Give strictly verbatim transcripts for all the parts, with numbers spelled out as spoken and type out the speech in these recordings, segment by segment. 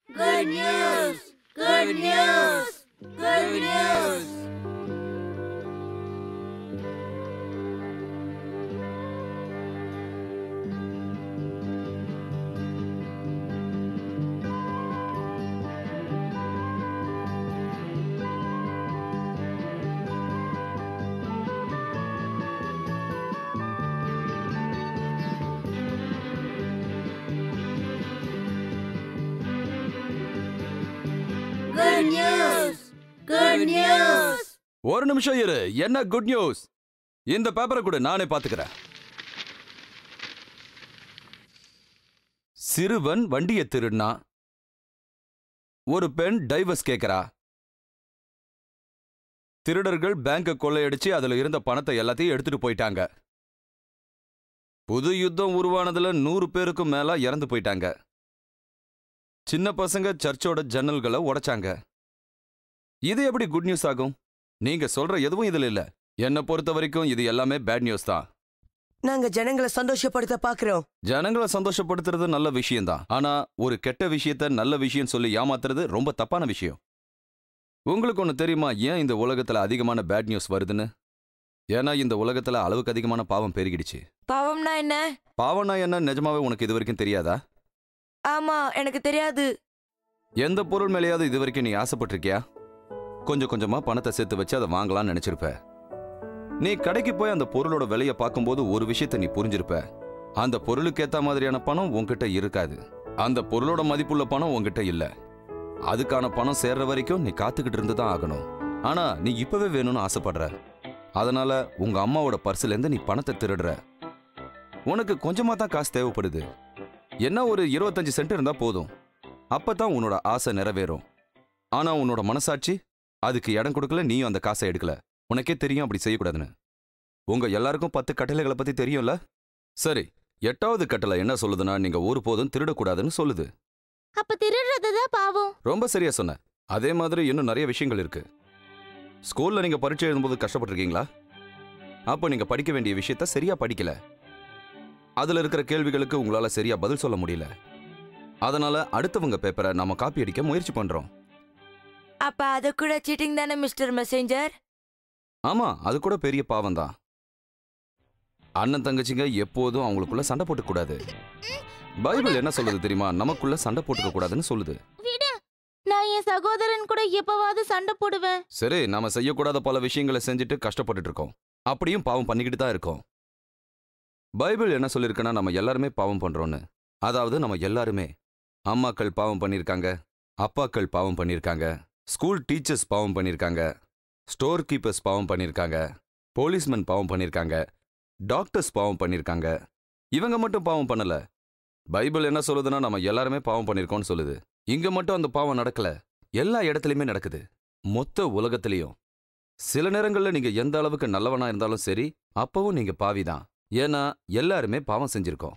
Good news! Good news! Good news! Good news! Good news! ஒரு நிமிஷம் இரு. என்ன குட் நியூஸ்? இந்த பேப்பரை கூட நானே பாத்துக்கிறேன். சிறுவன் வண்டியை திருடினா. ஒரு பெண் டைவர்ஸ் கேட்கிறா. திருடர்கள் பேங்கை கொள்ளையடிச்சு அதுல இருந்த பணத்தை எல்லாத்தையும் எடுத்துட்டு போயிட்டாங்க. புது யுத்தம் உருவானதுல நூறு பேருக்கும் மேல இறந்து போயிட்டாங்க. சின்ன பசங்க சர்ச்சோட ஜன்னல்களை உடைச்சாங்க. இது எப்படி குட் நியூஸ் ஆகும்? நீங்க சொல்ற எதுவும் இதுல இல்ல. என்ன பொறுத்த வரைக்கும் இது எல்லாமே பேட் நியூஸ் தான். நாங்க ஜனங்களை சந்தோஷப்படுத்த பாக்குறோம். ஜனங்களை சந்தோஷப்படுத்துறது நல்ல விஷயம் தான். ஆனா ஒரு கெட்ட விஷயத்த நல்ல விஷயம் சொல்லி ஏமாத்துறது ரொம்ப தப்பான விஷயம். உங்களுக்கு ஒண்ணு தெரியுமா ஏன் இந்த உலகத்துல அதிகமான பேட் நியூஸ் வருதுன்னு? ஏன்னா இந்த உலகத்துல அளவுக்கு அதிகமான பாவம் பெருகிடுச்சு. பாவம்னா என்ன? பாவம்னா என்ன நிஜமாவே உனக்கு இது வரைக்கும் தெரியாதா? ஆமா, எனக்கு தெரியாது. எந்த பொருள் மேலேயாவது இது வரைக்கும் நீ ஆசைப்பட்டிருக்கியா? கொஞ்சம் கொஞ்சமா பணத்தை சேர்த்து வச்சு அதை வாங்கலாம்னு நினைச்சிருப்ப. நீ கடைக்கு போய் அந்த பொருளோட விலையை பார்க்கும்போது ஒரு விஷயத்தை நீ புரிஞ்சிருப்ப. அந்த பொருளுக்கு ஏத்த மாதிரியான பணம் உன்கிட்ட இருக்காது. அந்த பொருளோட மதிப்புள்ள பணம் உன்கிட்ட இல்ல. அதுக்கான பணம் சேர்ற வரைக்கும் நீ காத்துக்கிட்டு இருந்துதான் ஆகணும். ஆனா நீ இப்பவே வேணும்னு ஆசைப்படுற. அதனால உங்க அம்மாவோட பர்சுல இருந்து நீ பணத்தை திருடுற. உனக்கு கொஞ்சமா தான் காசு தேவைப்படுது. என்ன ஒரு இருபத்தஞ்சு சென்ட் இருந்தா போதும். அப்பதான் உன்னோட ஆசை நிறைவேறும். ஆனா உன்னோட மனசாட்சி அதுக்கு இடம் கொடுக்கல. நீயும் அந்த காசை எடுக்கல. உனக்கே தெரியும் அப்படி செய்யக்கூடாதுன்னு. உங்க எல்லாருக்கும் பத்து கட்டளைகளை பத்தி தெரியும்ல? சரி, எட்டாவது கட்டளை என்ன சொல்லுதுன்னா நீங்க ஒருபோதும் திருடக்கூடாதுன்னு சொல்லுது. அப்ப திருடுறதுதான் பாவம். ரொம்ப சரியா சொன்ன. அதே மாதிரி இன்னும் நிறைய விஷயங்கள் இருக்கு. ஸ்கூல்ல நீங்க பரீட்சை எழுதும்போது கஷ்டப்பட்டிருக்கீங்களா? அப்ப நீங்க படிக்க வேண்டிய விஷயத்த சரியா படிக்கல. அதுல இருக்கிற கேள்விகளுக்கு உங்களால சரியா பதில் சொல்ல முடியல. அதனால அடுத்தவங்க பேப்பரை நாம காப்பி அடிக்க முயற்சி பண்றோம். அப்ப அது கூட சீட்டிங் தானே மிஸ்டர் மெசேஞ்சர்? ஆமா, அது கூட பெரிய பாவம் தான். அண்ணன் தங்கச்சிங்க எப்போதும் அவங்களுக்குள்ள சண்டை போட்டுக்க கூடாது. பைபிள் என்ன சொல்லுது தெரியுமா? நமக்குள்ள சண்டை போட்டுக்க கூடாதுன்னு சொல்லுது. விடு, நான் என் சகோதரன் கூட எப்பவாவது சண்டை போடுவேன். சரி, நாம செய்யக்கூடாத பல விஷயங்களை செஞ்சுட்டு கஷ்டப்பட்டுட்டு இருக்கோம். அப்படியும் பாவம் பண்ணிக்கிட்டு தான் இருக்கோம். பைபிள் என்ன சொல்லிருக்குன்னா நம்ம எல்லாருமே பாவம் பண்றோம்னு. அதாவது நம்ம எல்லாருமே. அம்மாக்கள் பாவம் பண்ணிருக்காங்க, அப்பாக்கள் பாவம் பண்ணிருக்காங்க, ஸ்கூல் டீச்சர்ஸ் பாவம் பண்ணிருக்காங்க, ஸ்டோர் கீப்பர்ஸ் பாவம் பண்ணிருக்காங்க, போலீஸ்மேன் பாவம் பண்ணிருக்காங்க, டாக்டர்ஸ் பாவம் பண்ணிருக்காங்க. இவங்க மட்டும் பாவம் பண்ணல. பைபிள் என்ன சொல்லுதுன்னா நம்ம எல்லாருமே பாவம் பண்ணிருக்கோம்னு சொல்லுது. இங்க மட்டும் அந்த பாவம் நடக்கல, எல்லா இடத்துலயுமே நடக்குது. மொத்த உலகத்திலையும். சில நேரங்கள்ல நீங்க எந்த அளவுக்கு நல்லவனா இருந்தாலும் சரி, அப்பவும் நீங்க பாவிதான். ஏன்னா எல்லாருமே பாவம் செஞ்சிருக்கோம்.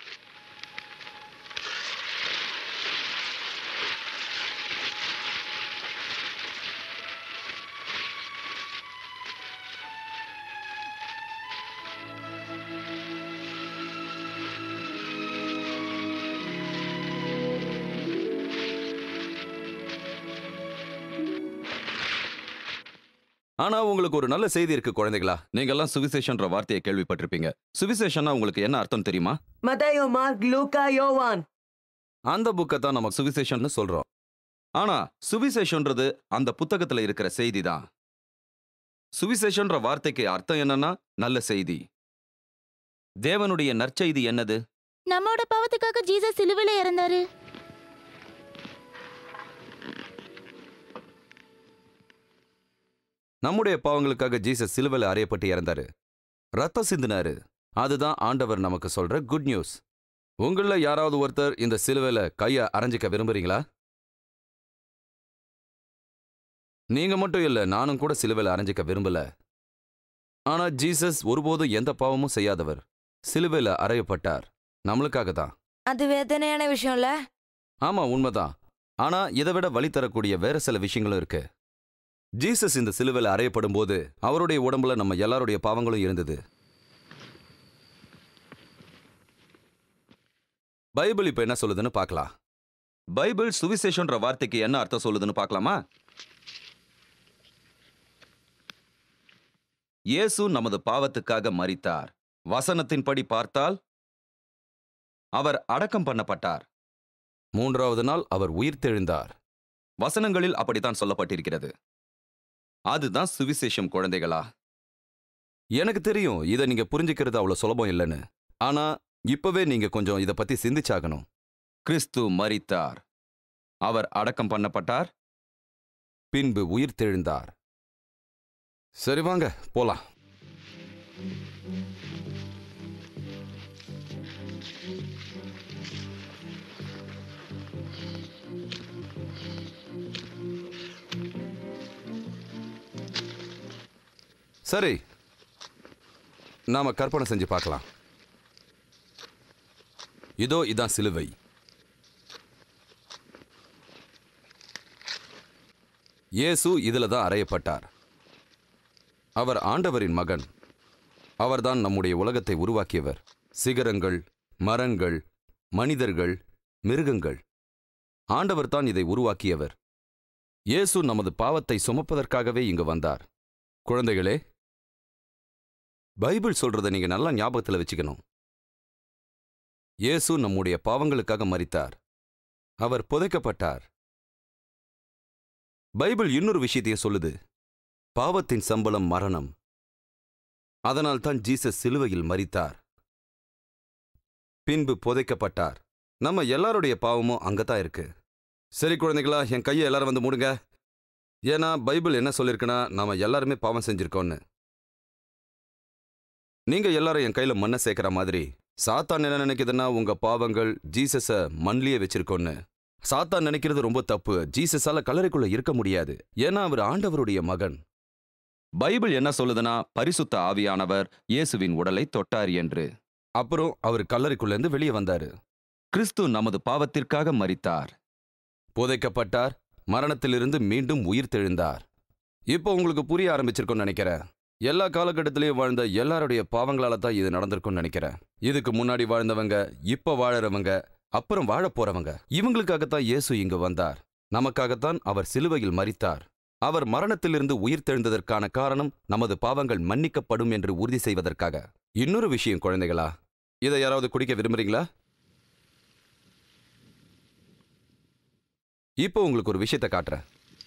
ஆனா உங்களுக்கு ஒரு நல்ல செய்தி இருக்கு குழந்தைகளா. நீங்க எல்லாம் சுவிசேஷன்ற வார்த்தையை கேள்விப்பட்டிருப்பீங்க. சுவிசேஷன்னா உங்களுக்கு என்ன அர்த்தம் தெரியுமா? மத்தேயு, மார்க், லூக்கா, யோவான். அந்த புக்கை தான் நம்ம சுவிசேஷன்னு சொல்றோம். ஆனா சுவிசேஷன்றது அந்த புத்தகத்துல இருக்கிற செய்தி தான். சுவிசேஷன்ற வார்த்தைக்கு அர்த்தம் என்னன்னா நல்ல செய்தி. தேவனுடைய நற்செய்தி என்னது? நம்மோட பாவத்துக்காக ஜீசஸ் சிலுவையில இறந்தாரு. நம்முடைய பாவங்களுக்காக ஜீசஸ் சிலுவையில அறையப்பட்டு இறந்தாரு, ரத்தம் சிந்தினாரு. அதுதான் ஆண்டவர் நமக்கு சொல்ற குட் நியூஸ். உங்கள யாராவது ஒருத்தர் இந்த சிலுவையில கைய அரைஞ்சிக்க விரும்புறீங்களா? நீங்க மட்டும் இல்ல, நானும் கூட சிலுவையில அரைஞ்சிக்க விரும்பல. ஆனா ஜீசஸ் ஒருபோதும் எந்த பாவமும் செய்யாதவர். சிலுவையில அறையப்பட்டார், நம்மளுக்காக தான். அது வேதனையான விஷயம்ல. ஆமா, உண்மைதான். ஆனா இதை விட வழி தரக்கூடிய வேற சில விஷயங்களும் இருக்கு. ஜீசஸ் இந்த சிலுவையில அறையப்படும் போது அவருடைய உடம்புல நம்ம எல்லாருடைய பாவங்களும் இருந்தது. பைபிள் இப்ப என்ன சொல்லுதுன்னு பார்க்கலாம். பைபிள் சுவிசேஷன்ற வார்த்தைக்கு என்ன அர்த்தம் சொல்லுதுன்னு பார்க்கலாமா? இயேசு நமது பாவத்துக்காக மரித்தார். வசனத்தின்படி பார்த்தால் அவர் அடக்கம் பண்ணப்பட்டார். மூன்றாவது நாள் அவர் உயிர்த்தெழுந்தார். வசனங்களில் அப்படித்தான் சொல்லப்பட்டிருக்கிறது. அதுதான் சுவிசேஷம் குழந்தைகளா. எனக்கு தெரியும் இதை நீங்க புரிஞ்சுக்கிறது அவ்வளவு சுலபம் இல்லைன்னு. ஆனா இப்பவே நீங்க கொஞ்சம் இதை பத்தி சிந்திச்சாகணும். கிறிஸ்து மரித்தார், அவர் அடக்கம் பண்ணப்பட்டார், பின்பு உயிர்த்தெழுந்தார். சரி வாங்க போலாம். சரி, நாம கற்பனை செஞ்சு பார்க்கலாம். இதோ இதான் சிலுவை. இயேசு இதுல தான் அறையப்பட்டார். அவர் ஆண்டவரின் மகன். அவர்தான் நம்முடைய உலகத்தை உருவாக்கியவர். சிகரங்கள், மரங்கள், மனிதர்கள், மிருகங்கள், ஆண்டவர் தான் இதை உருவாக்கியவர். இயேசு நமது பாவத்தை சுமப்பதற்காகவே இங்கு வந்தார். குழந்தைகளே, பைபிள் சொல்றதை நீங்க நல்லா ஞாபகத்தில் வச்சுக்கணும். இயேசு நம்முடைய பாவங்களுக்காக மரித்தார். அவர் புதைக்கப்பட்டார். பைபிள் இன்னொரு விஷயத்தையும் சொல்லுது. பாவத்தின் சம்பளம் மரணம். அதனால் தான் ஜீசஸ் சிலுவையில் மரித்தார், பின்பு புதைக்கப்பட்டார். நம்ம எல்லாருடைய பாவமும் அங்கதான் இருக்கு. சரி குழந்தைகளா, என் கையை எல்லாரும் வந்து மூடுங்க. ஏன்னா பைபிள் என்ன சொல்லியிருக்குன்னா நாம எல்லாருமே பாவம் செஞ்சிருக்கோன்னு. நீங்க எல்லாரும் என் கையில மண்ணை சேர்க்கிற மாதிரி சாத்தான் என்ன நினைக்குதுன்னா உங்க பாவங்கள் ஜீசஸ மண்லியே வச்சிருக்கோன்னு. சாத்தான் நினைக்கிறது ரொம்ப தப்பு. ஜீசஸால கல்லறைக்குள்ள இருக்க முடியாது. ஏன்னா அவர் ஆண்டவருடைய மகன். பைபிள் என்ன சொல்லுதுன்னா பரிசுத்த ஆவியானவர் இயேசுவின் உடலை தொட்டார் என்று. அப்புறம் அவர் கல்லறைக்குள்ள இருந்து வெளியே வந்தாரு. கிறிஸ்து நமது பாவத்திற்காக மரித்தார், புதைக்கப்பட்டார், மரணத்திலிருந்து மீண்டும் உயிர்த்தெழுந்தார். இப்போ உங்களுக்கு புரிய ஆரம்பிச்சிருக்கும்னு நினைக்கிறேன். எல்லா காலகட்டத்திலையும் வாழ்ந்த எல்லாருடைய பாவங்களால தான் இது நடந்திருக்கும்னு நினைக்கிறேன். இதுக்கு முன்னாடி வாழ்ந்தவங்க, இப்ப வாழறவங்க, அப்புறம் வாழ போறவங்க, இவங்களுக்காகத்தான் இயேசு இங்கு வந்தார். நமக்காகத்தான் அவர் சிலுவையில் மரித்தார். அவர் மரணத்திலிருந்து உயிர்த்தெழுந்ததற்கான காரணம் நமது பாவங்கள் மன்னிக்கப்படும் என்று உறுதி செய்வதற்காக. இன்னொரு விஷயம் குழந்தைகளா, இதை யாராவது குடிக்க விரும்புறீங்களா? இப்போ உங்களுக்கு ஒரு விஷயத்தை காட்டுறேன்.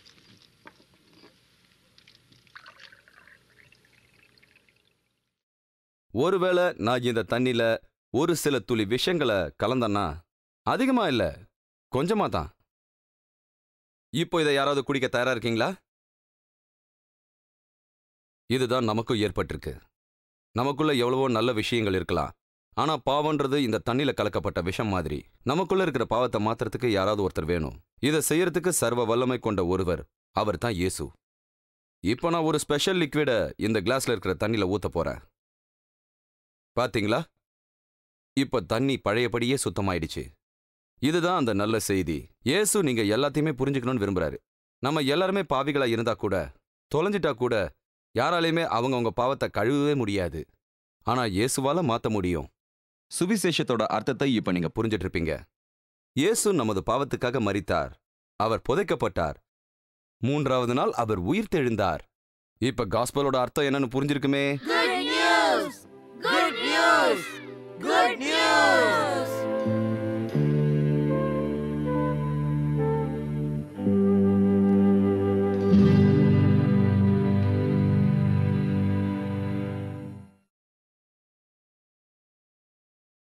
ஒருவேளை நான் இந்த தண்ணில ஒரு சில துளி விஷங்களை கலந்தன்னா, அதிகமா இல்ல, கொஞ்சமா தான். இப்போ இதை யாராவது குடிக்க தயாரா இருக்கீங்களா? இதுதான் நமக்கும் ஏற்பட்டிருக்கு. நமக்குள்ள எவ்வளவோ நல்ல விஷயங்கள் இருக்கலாம். ஆனா பாவம்ன்றது இந்த தண்ணில கலக்கப்பட்ட விஷம் மாதிரி. நமக்குள்ள இருக்கிற பாவத்தை மாத்துறதுக்கு யாராவது ஒருத்தர் வேணும். இதை செய்யறதுக்கு சர்வ வல்லமை கொண்ட ஒருவர், அவர் தான் இயேசு. இப்போ நான் ஒரு ஸ்பெஷல் லிக்விட இந்த கிளாஸ்ல இருக்கிற தண்ணில ஊத்த போறேன். பாத்தீங்களா? இப்ப தண்ணி பழையபடியே சுத்தமாயிடுச்சு. இதுதான் அந்த நல்ல செய்தி. இயேசு நீங்க எல்லாத்தையுமே புரிஞ்சுக்கணும்னு விரும்புறாரு. நம்ம எல்லாருமே பாவிகளா இருந்தா கூட, தொலைஞ்சிட்டா கூட, யாராலையுமே அவங்கவுங்க பாவத்தை கழுவவே முடியாது. ஆனா இயேசுவால மாத்த முடியும். சுவிசேஷத்தோட அர்த்தத்தை இப்ப நீங்க புரிஞ்சிட்டு இருப்பீங்க. இயேசு நமது பாவத்துக்காக மரித்தார், அவர் புதைக்கப்பட்டார், மூன்றாவது நாள் அவர் உயிர்த்தெழுந்தார். இப்ப காஸ்பலோட அர்த்தம் என்னன்னு புரிஞ்சிருக்குமே. Good news! Good news!